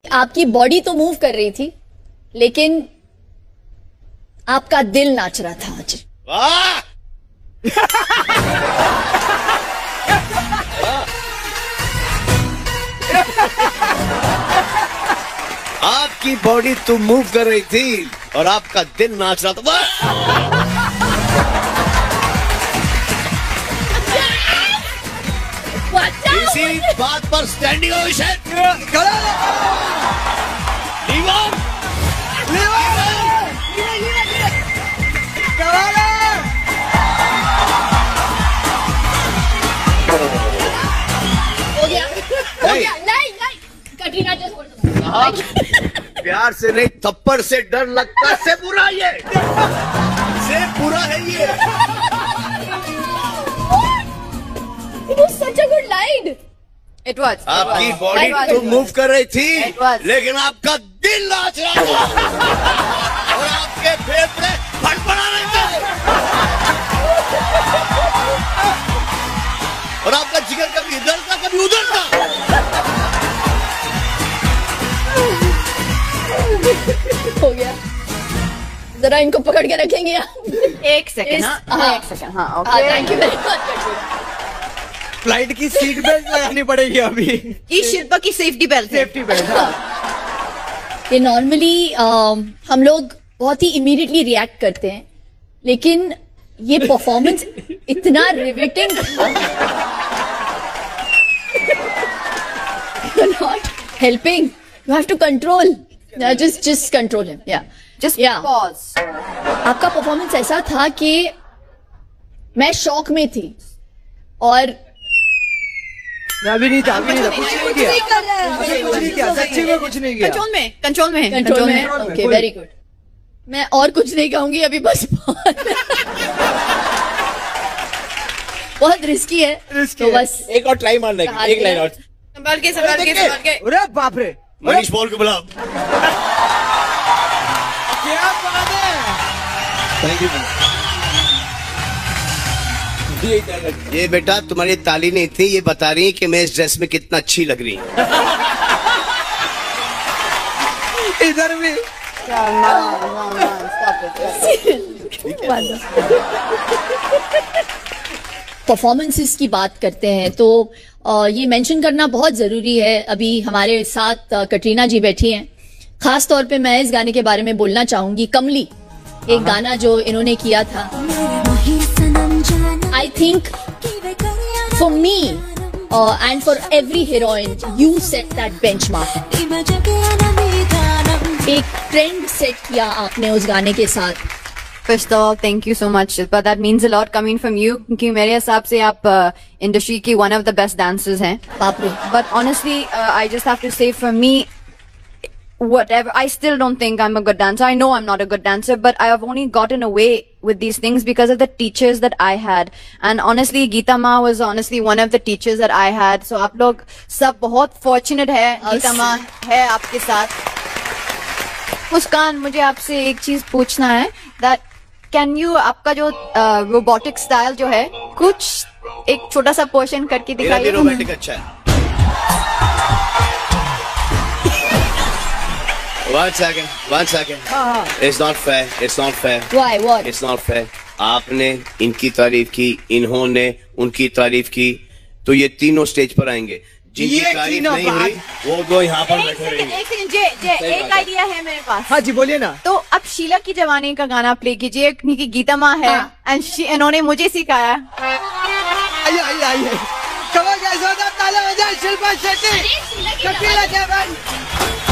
आपकी बॉडी तो मूव कर रही थी, लेकिन आपका दिल नाच रहा था आज। वाह! आपकी बॉडी तो मूव कर रही थी और आपका दिल नाच रहा था। वाह! इसी बात पर स्टैंडिंग ओवेशन। नहीं, कटरीना प्यार से नहीं, थप्पड़ से डर लगता है। से बुरा ये, से बुरा है ये। It was such a good line. It was. आपकी बॉडी तो मूव कर रही थी, लेकिन आपका दिल नाच रहा था और आपके फेफड़े फड़फड़ा रहे थे और आपका जिगर कभी इधर था कभी उधर था। हो गया, जरा इनको पकड़ के रखेंगे आप। एक सेकंड। हाँ, एक सेकंड। हाँ, okay. Thank you very much. Flight की सीट बेल्ट लगानी पड़ेगी अभी। ये शिल्पा की सेफ्टी बेल्ट। Safety belt. ये नॉर्मली हम लोग बहुत ही इमीडिएटली रिएक्ट करते हैं, लेकिन ये परफॉर्मेंस इतना रिवेटिंग था। Not helping, you have to control, just control him. या जस्ट पॉज। आपका परफॉर्मेंस ऐसा था कि मैं शॉक में थी और अभी नहीं था, कुछ नहीं किया, सच्ची में कुछ नहीं किया। कंट्रोल में। Okay, very good. मैं और कुछ नहीं कहूंगी अभी, बस बहुत रिस्की है, तो बस एक और ट्राई मारने की, एक लाइन और। संभाल के। अरे बाप रे, मनीष पॉल को बुलाओ। क्या बात है। Thank you. ये बेटा तुम्हारी ताली नहीं थी, ये बता रही कि मैं इस ड्रेस में कितना अच्छी लग रही हूँ। इधर भी। परफॉर्मेंसेस की बात करते हैं तो ये मेंशन करना बहुत जरूरी है। अभी हमारे साथ कटरीना जी बैठी हैं, खास तौर पे मैं इस गाने के बारे में बोलना चाहूंगी। कमली, एक गाना जो इन्होंने किया था। I think for me and for every heroine, you set that benchmark. एक ट्रेंड सेट किया आपने उस गाने के साथ। First of all, thank you so much, Shilpa. That means a lot coming from you. क्योंकि मेरे हिसाब से आप इंडस्ट्री की one of the best dancers हैं। बाप रे। But honestly, I just have to say, for me, whatever, I still don't think I'm a good dancer. I know I'm not a good dancer, but I have only gotten away with these things because of the teachers that I had. And honestly, Geeta Ma was honestly one of the teachers that I had. So आप लोग सब बहुत fortunate है, Geeta Ma है आपके साथ। मुस्कान, मुझे आपसे एक चीज पूछना है, that can you, आपका जो robotic style जो है, कुछ एक छोटा सा पोर्शन करके दिखाइए। रोबोटिक अच्छा है। One second. It's not fair. Why? What? It's not fair. आपने इनकी तारीफ की, इन्होंने उनकी तारीफ की, तो ये तीनों स्टेज पर आएंगे। जिनकी तारीफ नहीं हुई वो दो यहाँ पर बैठे रहेंगे। एक सेकंड, एक आइडिया है मेरे पास। हाँ जी, बोलिए ना। तो अब शीला की जवानी का गाना प्ले कीजिए, क्योंकि गीता माँ है एंड इन्होंने मुझे सिखाया। आइए। कमर कैसा था, ताला बजा, शिल्पा शेट्टी, कपिला देवन।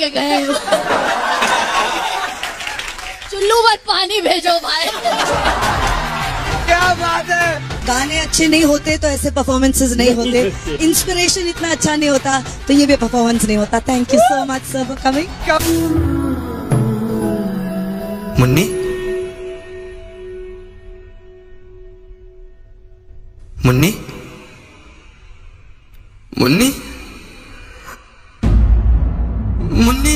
के गए। चुल्लू मत पानी भेजो भाई। क्या बात है। गाने अच्छे नहीं होते तो ऐसे परफॉर्मेंसेस नहीं होते, इंस्पिरेशन इतना अच्छा नहीं होता तो ये भी परफॉर्मेंस नहीं होता। Thank you so much sir for coming. Munni, Munni, Munni, Munni.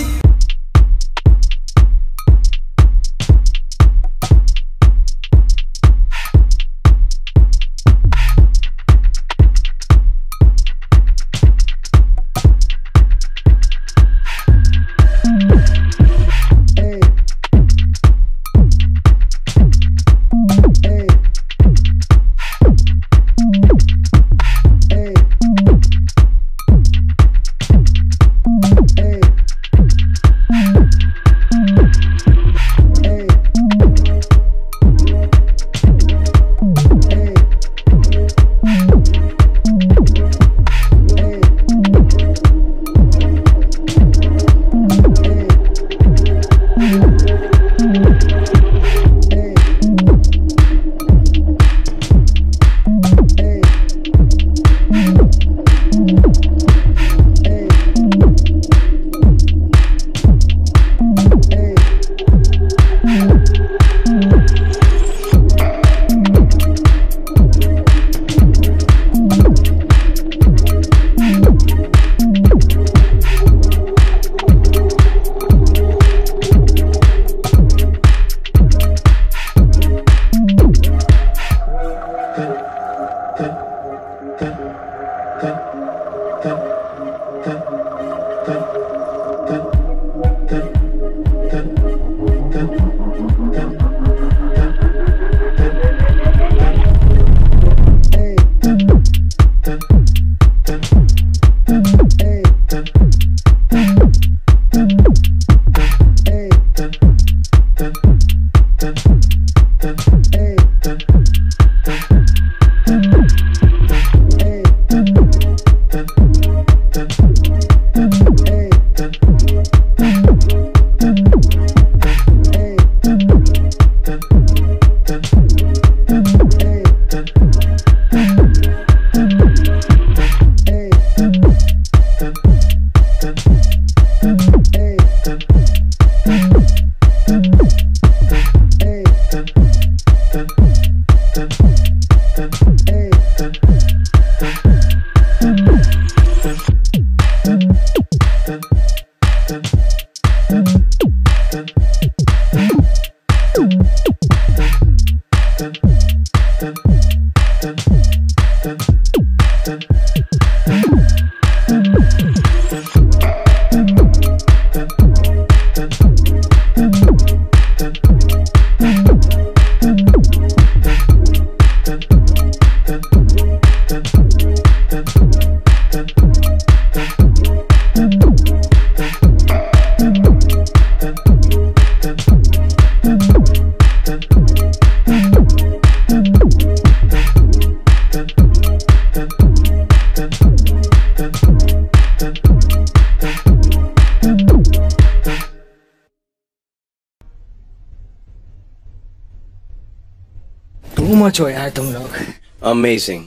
Too much हो यार तुम लोग। Amazing,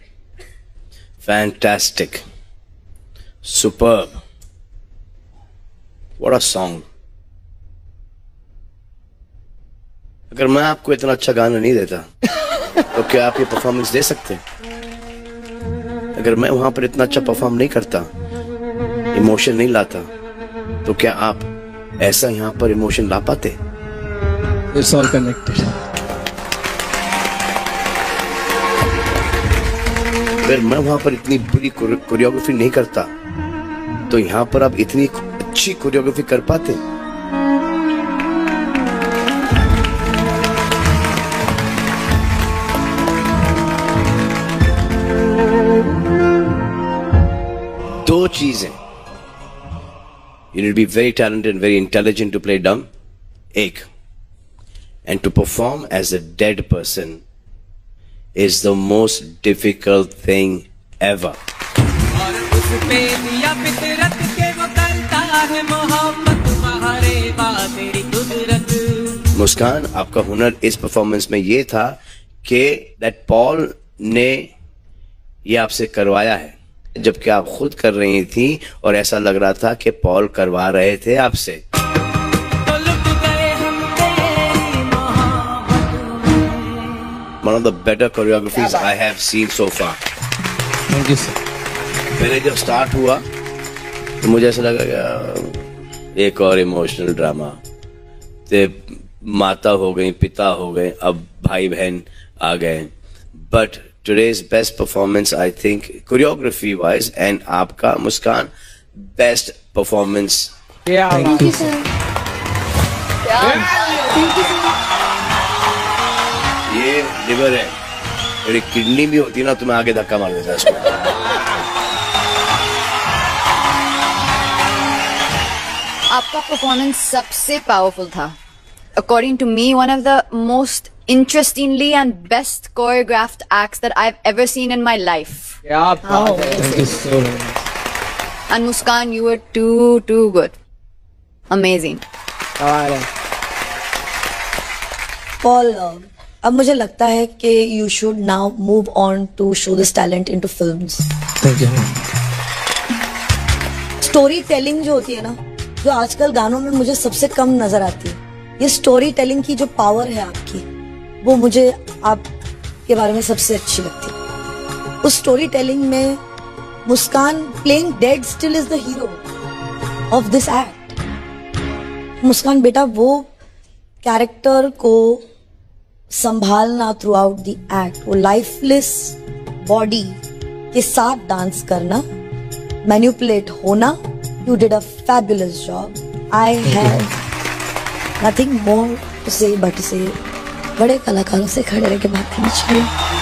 fantastic, superb. What a song. अगर मैं आपको इतना अच्छा गाना नहीं देता तो क्या आप ये परफॉर्मेंस दे सकते? अगर मैं वहां पर इतना अच्छा परफॉर्म नहीं करता, इमोशन नहीं लाता, तो क्या आप ऐसा यहाँ पर इमोशन ला पाते? It's all connected. अगर मैं वहां पर इतनी बुरी कोरियोग्राफी नहीं करता तो यहाँ पर आप इतनी अच्छी कोरियोग्राफी कर पाते? दो चीजें, you need to be very talented and very intelligent to play dumb. एक, and to perform as a dead person is the most difficult thing ever. और उस पे दिया फितरत के वो करता है मोहब्बत बहारे बा तेरी कुदरत। मुस्कान, आपका हुनर इस परफॉर्मेंस में ये था कि दैट पॉल ने ये आपसे करवाया है, जबकि आप खुद कर रही थी और ऐसा लग रहा था कि पॉल करवा रहे थे आपसे। One of the better choreographies I have seen so far. Thank you, sir. पहले जब स्टार्ट हुआ तो मुझे ऐसा लगा कि एक और इमोशनल ड्रामा, ते माता हो गई, पिता हो गए, अब भाई बहन आ गए। But today's best performance, I think, choreography wise, and आपका Muskaan best performance. Yeah, thank you, sir. Thank you, sir. ये लिवर है, मेरी किडनी भी होती ना तो मैं आगे धक्का मार देता इसको। आपका परफॉर्मेंस सबसे पावरफुल था। According to me, one of the most interestingly and best choreographed acts that I've ever seen in my life. Yeah, thank you so much. And Muskan, you were too good. Amazing. Paul, अब मुझे लगता है कि you should now move on to show this talent into films. Thank you. Story telling जो होती है ना, जो आजकल गानों में मुझे सबसे कम नजर आती है, ये स्टोरी टेलिंग की जो पावर है आपकी, वो मुझे आप के बारे में सबसे अच्छी लगती है। उस स्टोरी टेलिंग में Muskaan playing dead still is the hero of this act. Muskaan बेटा, वो कैरेक्टर को संभालना थ्रू आउट द एक्ट, वो लाइफलेस बॉडी के साथ डांस करना, मैनिपुलेट होना, you did a fabulous job. I have nothing more to say but से बड़े कलाकारों से खड़े रह के बात करनी चाहिए।